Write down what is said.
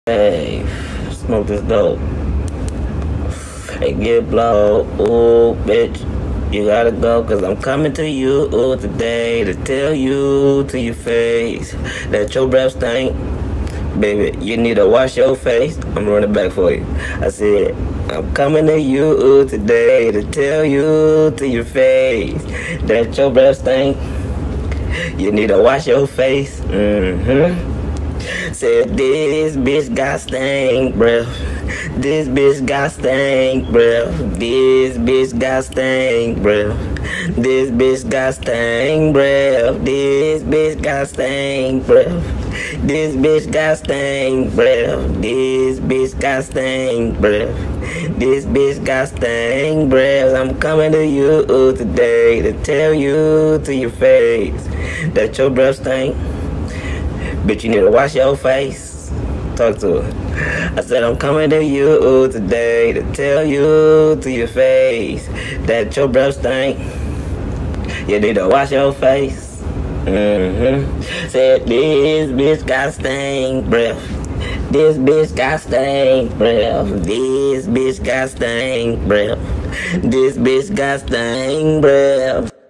Hey, smoke this dope. Hey, get blow. Ooh, bitch. You gotta go, cause I'm coming to you today to tell you to your face that your breath stink. Baby, you need to wash your face. I'm running back for you. I said, I'm coming to you today to tell you to your face that your breath stink. You need to wash your face. Said this bitch got stank breath. This bitch got stank breath. This bitch got stank breath. This bitch got stank breath. This bitch got stank breath. This bitch got stank breath. This bitch got stank breath. This bitch got stank breath. I'm coming to you today to tell you to your face that your breath stink. Bitch, you need to wash your face. Talk to her. I said, I'm coming to you today to tell you to your face that your breath stink. You need to wash your face. Said, this bitch got stank breath. This bitch got stank breath. This bitch got stank breath. This bitch got stank breath.